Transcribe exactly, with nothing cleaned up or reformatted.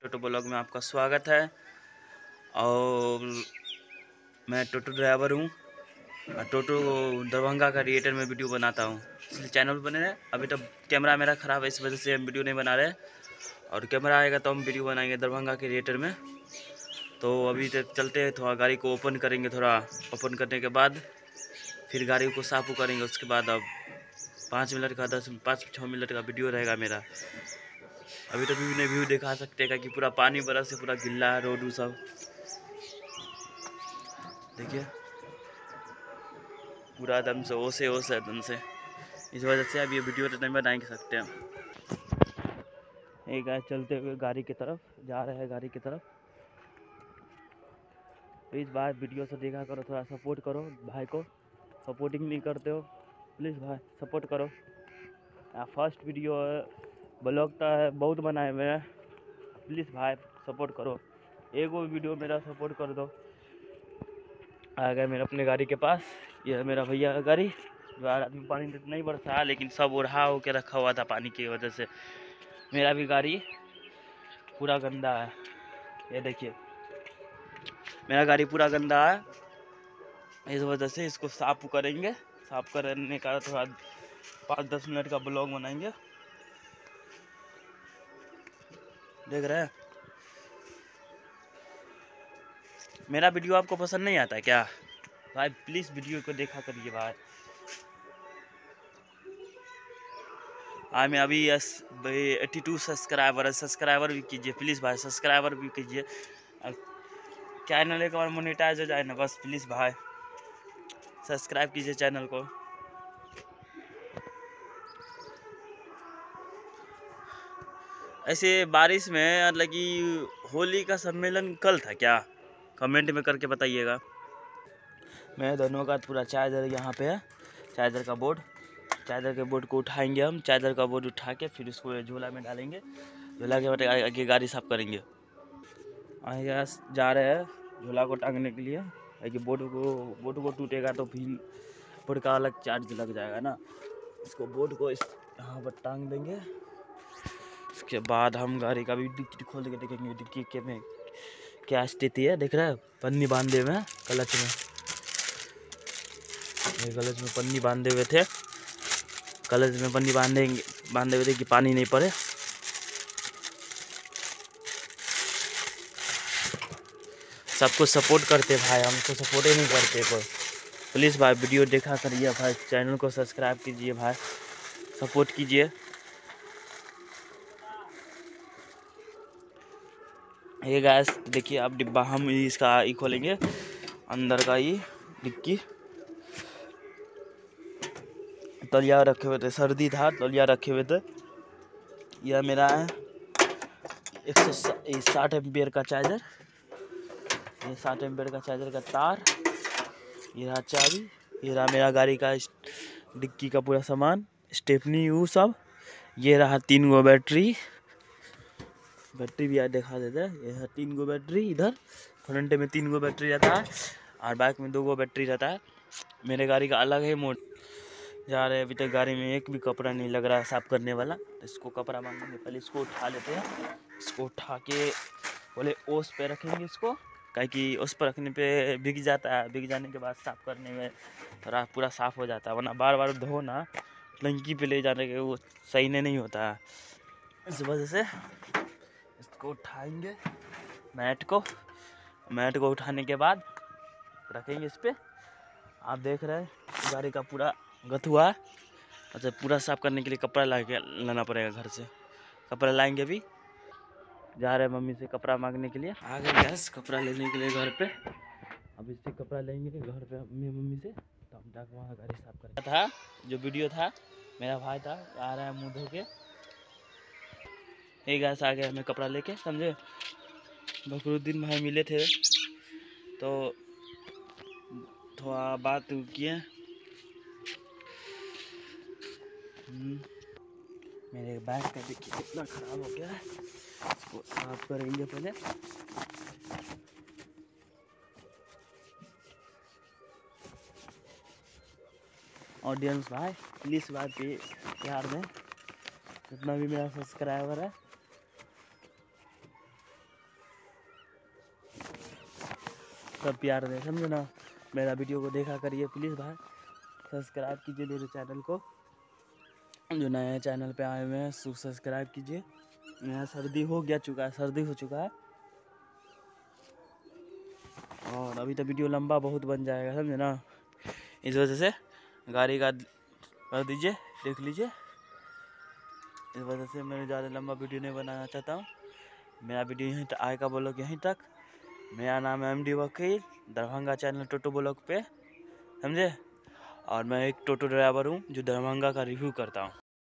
टोटो blog में आपका स्वागत है। और मैं टोटो ड्राइवर हूँ और टोटो दरभंगा का रिएटर में वीडियो बनाता हूँ, इसलिए चैनल बने रहे। अभी तो कैमरा मेरा ख़राब है, इस वजह से हम वीडियो नहीं बना रहे, और कैमरा आएगा तो हम वीडियो बनाएंगे दरभंगा के रिएटर में। तो अभी तक चलते हैं, थोड़ा गाड़ी को ओपन करेंगे, थोड़ा ओपन करने के बाद फिर गाड़ी को साफ करेंगे। उसके बाद अब पाँच मिनट का दस पाँच छः मिनट का वीडियो रहेगा मेरा। अभी तो व्यू ने व्यू दिखा सकते हैं कि पूरा पानी बरस से पूरा गिल्ला है रोड सब, देखिए पूरा एकदम से ओसे ओसे एकदम से। इस वजह से अब ये वीडियो तो नहीं बना सकते हम। एक गाय चलते हुए गाड़ी की तरफ जा रहे हैं, गाड़ी की तरफ। प्लीज़ भाई वीडियो से देखा करो, थोड़ा सपोर्ट करो भाई को। सपोर्टिंग नहीं करते हो, प्लीज़ भाई सपोर्ट करो। फर्स्ट वीडियो ब्लॉग तो है बहुत बनाए हुए हैं, प्लीज़ भाई सपोर्ट करो। एक वो वीडियो मेरा सपोर्ट कर दो। आ गए मेरे अपने गाड़ी के पास, ये है मेरा भैया का गाड़ी। रात में पानी नहीं बरसा, लेकिन सब उड़ा होकर रखा हुआ था पानी की वजह से। मेरा भी गाड़ी पूरा गंदा है, ये देखिए मेरा गाड़ी पूरा गंदा है। इस वजह से इसको साफ करेंगे। साफ करने का थोड़ा पाँच दस मिनट का ब्लॉग बनाएंगे, देख रहे हैं। मेरा वीडियो आपको पसंद नहीं आता क्या भाई? प्लीज़ वीडियो को देखा करिए भाई। आज मैं अभी यस भाई एट्टी टू सब्सक्राइबर है, सब्सक्राइबर भी कीजिए प्लीज़ भाई, सब्सक्राइबर भी कीजिए। चैनल एक बार मोनेटाइज हो जाए ना बस, प्लीज़ भाई सब्सक्राइब कीजिए चैनल को। ऐसे बारिश में मतलब कि होली का सम्मेलन कल था क्या? कमेंट में करके बताइएगा। मैं दोनों का पूरा चार्जर यहाँ पे है, चार्जर का बोर्ड। चार्जर के बोर्ड को उठाएंगे हम, चार्जर का बोर्ड उठा के फिर इसको झोला में डालेंगे। झोला के बाद आगे गाड़ी साफ करेंगे। आगे जा रहे हैं झोला को टांगने के लिए, क्योंकि बोर्ड को बोर्ड को टूटेगा तो फिर बोर्ड का अलग चार्ज लग जाएगा ना। इसको बोर्ड को इस यहाँ पर टांग देंगे। उसके बाद हम गाड़ी का भी डिक्की खोल के देखेंगे डिक्की के में क्या स्थिति है। देख रहे हैं पन्नी बांधे हुए हैं क्लच में, ये क्लच में पन्नी बांधे हुए थे, क्लच में पन्नी बांधेंगे बांधे हुए थे कि पानी नहीं पड़े। सबको सपोर्ट करते भाई, हमको सपोर्ट ही नहीं करते कोई। प्लीज़ भाई वीडियो देखा करिए भाई, चैनल को सब्सक्राइब कीजिए भाई, सपोर्ट कीजिए। ये गैस देखिए आप डिब्बा, हम इसका ही खोलेंगे अंदर का ही डिक्की। तौलिया रखे हुए थे, सर्दी था तौलिया रखे हुए थे। यह मेरा है एक सौ साठ एम्पियर का चार्जर, ये साठ एम्पियर का चार्जर का तार, ये रहा चाबी, ये रहा मेरा गाड़ी का डिक्की का पूरा सामान, स्टेपनी वो सब। ये रहा तीन गो बैटरी, बैटरी भी आज दिखा देते हैं। ये है तीन गो बैटरी, इधर फ्रंट में तीन गो बैटरी रहता है और बैक में दो गो बैटरी रहता है। मेरे गाड़ी का अलग है मोड। जा रहे हैं, अभी तक गाड़ी में एक भी कपड़ा नहीं लग रहा है साफ़ करने वाला, तो इसको कपड़ा मांगेंगे। पहले इसको उठा लेते हैं, इसको उठा के बोले ओस पे रखेंगे इसको, कि उस पर रखने पे भीग जाता है, भीग जाने के बाद साफ़ करने में थोड़ा पूरा साफ़ हो जाता है, वरना बार बार धोना टंकी पे ले जाने के वो सही नहीं होता है। इस वजह से इसको उठाएंगे मैट को, मैट को उठाने के बाद रखेंगे इस पर। आप देख रहे हैं गाड़ी का पूरा गथुआ है। अच्छा, पूरा साफ़ करने के लिए कपड़ा ला के लाना पड़ेगा घर से, कपड़ा लाएंगे। अभी जा रहे हैं मम्मी से कपड़ा मांगने के लिए, आ गए गैस कपड़ा लेने के लिए घर पे। अब इससे कपड़ा लेंगे घर पे मम्मी मम्मी से, तो हम जाकर वहाँ गाड़ी साफ करेंगे। था जो वीडियो था मेरा भाई था, आ रहा है मुँह धो के। एक गैस आ गया हमें कपड़ा लेके, समझे। बकरुद्दीन भाई मिले थे तो थोड़ा बात किए। मेरे बैग का देखिए कितना ख़राब हो गया है, इसको साफ करेंगे पहले। ऑडियंस भाई प्लीज़ बात पे प्यार दें, जितना भी मेरा सब्सक्राइबर है। सब प्यार दें, समझे ना। मेरा वीडियो को देखा करिए प्लीज़ भाई, सब्सक्राइब कीजिए मेरे चैनल को। जो नए चैनल पे आए हुए हैं सब्सक्राइब कीजिए। यहाँ सर्दी हो गया चुका है, सर्दी हो चुका है, और अभी तो वीडियो लंबा बहुत बन जाएगा, समझे ना। इस वजह से गाड़ी का कर दीजिए, देख लीजिए। इस वजह से मैं ज़्यादा लंबा वीडियो नहीं बनाना चाहता हूँ। मेरा वीडियो यहीं तक आएगा ब्लॉग यहीं तक। मेरा नाम है एम डी वकील, दरभंगा चैनल टोटो ब्लॉग पे, समझे। और मैं एक टोटो ड्राइवर हूँ जो दरभंगा का रिव्यू करता हूँ।